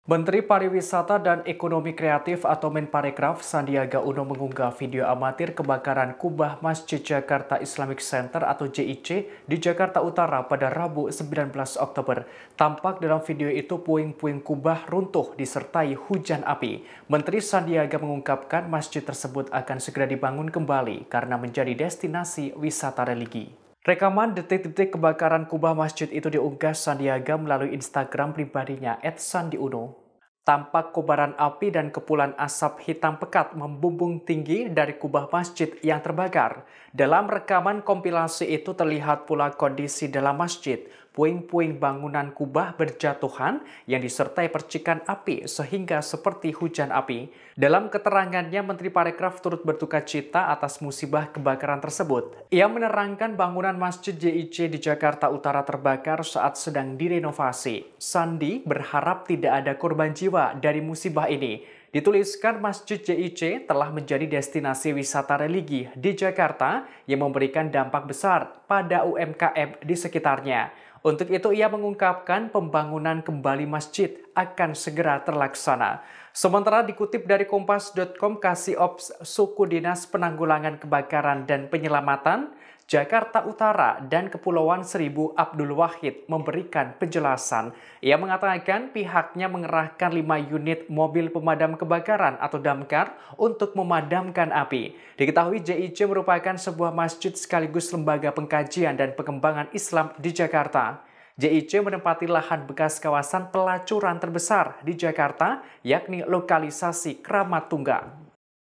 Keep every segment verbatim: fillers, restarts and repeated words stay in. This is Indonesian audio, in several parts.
Menteri Pariwisata dan Ekonomi Kreatif atau Menparekraf Sandiaga Uno mengunggah video amatir kebakaran kubah Masjid Jakarta Islamic Center atau J I C di Jakarta Utara pada Rabu sembilan belas Oktober. Tampak dalam video itu puing-puing kubah runtuh disertai hujan api. Menteri Sandiaga mengungkapkan masjid tersebut akan segera dibangun kembali karena menjadi destinasi wisata religi. Rekaman detik-detik kebakaran kubah masjid itu diunggah Sandiaga melalui Instagram pribadinya et sandi uno. Tampak kobaran api dan kepulan asap hitam pekat membumbung tinggi dari kubah masjid yang terbakar. Dalam rekaman kompilasi itu terlihat pula kondisi dalam masjid. Puing-puing bangunan kubah berjatuhan yang disertai percikan api sehingga seperti hujan api. Dalam keterangannya, Menteri Parekraf turut berduka cita atas musibah kebakaran tersebut. Ia menerangkan bangunan Masjid J I C di Jakarta Utara terbakar saat sedang direnovasi. Sandi berharap tidak ada korban jiwa dari musibah ini. Dituliskan Masjid J I C telah menjadi destinasi wisata religi di Jakarta yang memberikan dampak besar pada U M K M di sekitarnya. Untuk itu ia mengungkapkan pembangunan kembali masjid akan segera terlaksana. Sementara dikutip dari kompas titik com, Kasiops Suku Dinas Penanggulangan Kebakaran dan Penyelamatan Jakarta Utara dan Kepulauan Seribu Abdul Wahid memberikan penjelasan. Ia mengatakan pihaknya mengerahkan lima unit mobil pemadam kebakaran atau damkar untuk memadamkan api. Diketahui J I C merupakan sebuah masjid sekaligus lembaga pengkajian dan pengembangan Islam di Jakarta. J I C menempati lahan bekas kawasan pelacuran terbesar di Jakarta, yakni lokalisasi Kramat Tunggang.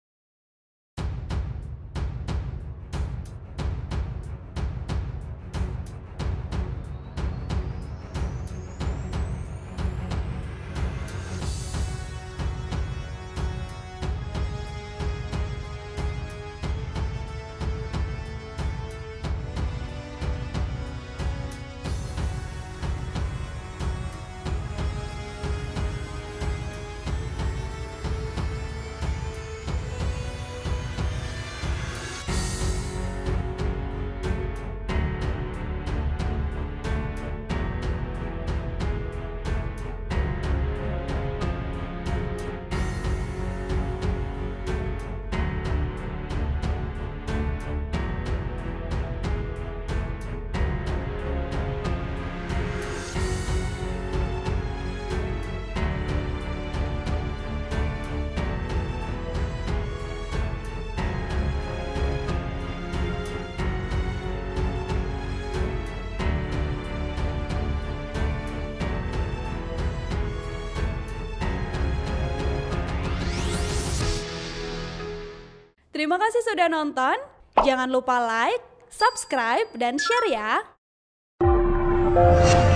Terima kasih sudah nonton. Jangan lupa like, subscribe, dan share ya.